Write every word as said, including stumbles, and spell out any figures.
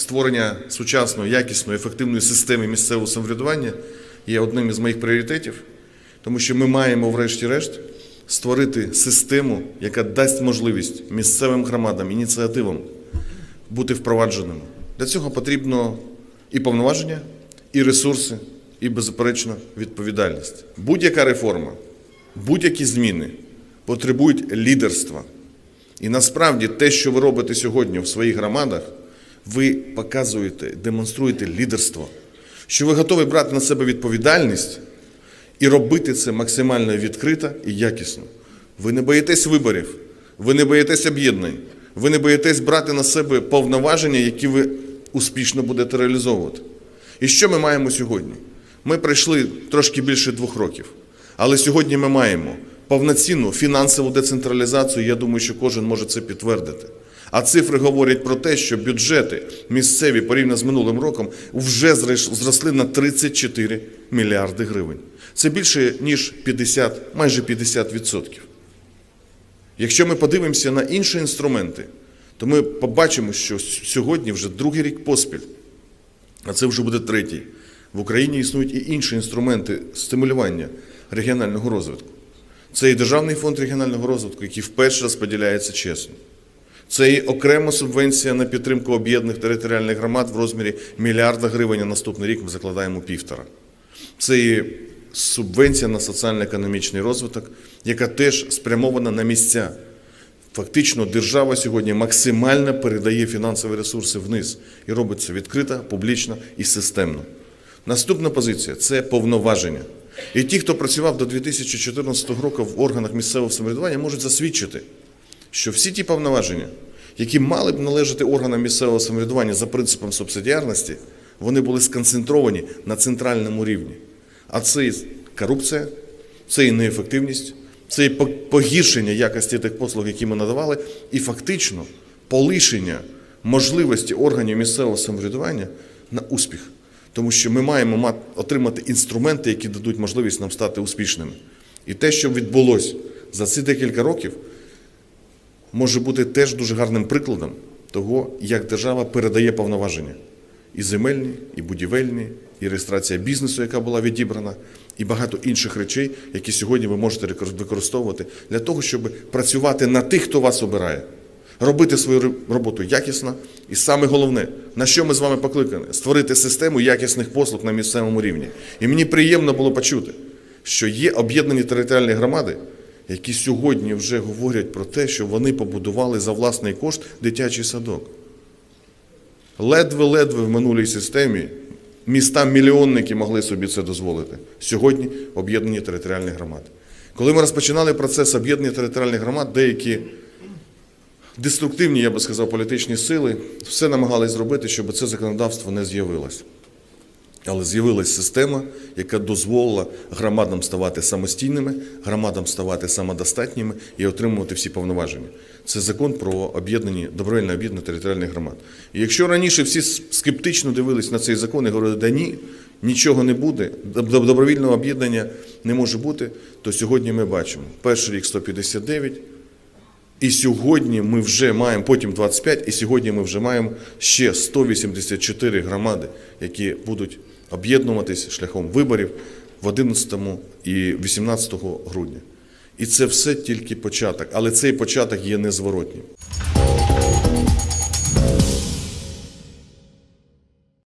створення сучасної, якісної, ефективної системи місцевого самоврядування є одним із моїх пріоритетів, тому що ми маємо, врешті-решт, створити систему, яка дасть можливість місцевим громадам, ініціативам бути впровадженими. Для цього потрібно і повноваження, і ресурси, і, беззаперечно, відповідальність. Будь-яка реформа, будь-які зміни потребують лідерства. І насправді те, що ви робите сьогодні в своїх громадах, ви показуєте, демонструєте лідерство, що ви готові брати на себе відповідальність і робити це максимально відкрито і якісно. Ви не боїтесь виборів, ви не боїтесь об'єднань, ви не боїтесь брати на себе повноваження, які ви успішно будете реалізовувати. І що ми маємо сьогодні? Ми пройшли трошки більше двох років, але сьогодні ми маємо повноцінну фінансову децентралізацію, я думаю, що кожен може це підтвердити. А цифри говорять про те, що бюджети місцеві порівняно з минулим роком вже зросли на тридцять чотири мільярди гривень. Це більше, ніж п'ятдесят, майже п'ятдесят відсотків. Якщо ми подивимося на інші інструменти, то ми побачимо, що сьогодні вже другий рік поспіль, а це вже буде третій, в Україні існують і інші інструменти стимулювання регіонального розвитку. Це і Державний фонд регіонального розвитку, який вперше розподіляється чесно. Це і окрема субвенція на підтримку об'єднаних територіальних громад в розмірі мільярда гривень, а наступний рік ми закладаємо півтора. Це і субвенція на соціально-економічний розвиток, яка теж спрямована на місця. Фактично держава сьогодні максимально передає фінансові ресурси вниз і робить це відкрито, публічно і системно. Наступна позиція – це повноваження. І ті, хто працював до дві тисячі чотирнадцятого року в органах місцевого самоврядування, можуть засвідчити, що всі ті повноваження, які мали б належати органам місцевого самоврядування за принципом субсидіарності, вони були сконцентровані на центральному рівні. А це і корупція, це і неефективність, це і погіршення якості тих послуг, які ми надавали, і фактично полишення можливості органів місцевого самоврядування на успіх. Тому що ми маємо отримати інструменти, які дадуть можливість нам стати успішними. І те, що відбулося за ці декілька років, може бути теж дуже гарним прикладом того, як держава передає повноваження. І земельні, і будівельні, і реєстрація бізнесу, яка була відібрана, і багато інших речей, які сьогодні ви можете використовувати для того, щоб працювати на тих, хто вас обирає. Робити свою роботу якісно і саме головне, на що ми з вами покликані – створити систему якісних послуг на місцевому рівні. І мені приємно було почути, що є об'єднані територіальні громади, які сьогодні вже говорять про те, що вони побудували за власний кошт дитячий садок. Ледве-ледве в минулій системі міста-мільйонники могли собі це дозволити. Сьогодні об'єднані територіальні громади. Коли ми розпочинали процес об'єднання територіальних громад, деякі деструктивні, я би сказав, політичні сили все намагались зробити, щоб це законодавство не з'явилось. Але з'явилась система, яка дозволила громадам ставати самостійними, громадам ставати самодостатніми і отримувати всі повноваження. Це закон про об'єднані, добровільно об'єднані територіальні громади. І якщо раніше всі скептично дивились на цей закон і говорили, да ні, нічого не буде, добровільного об'єднання не може бути, то сьогодні ми бачимо, перший рік сто п'ятдесят дев'ять, і сьогодні ми вже маємо, потім двадцять п'ять, і сьогодні ми вже маємо ще сто вісімдесят чотири громади, які будуть об'єднуватись шляхом виборів в одинадцятому і вісімнадцятого грудня. І це все тільки початок, але цей початок є незворотнім.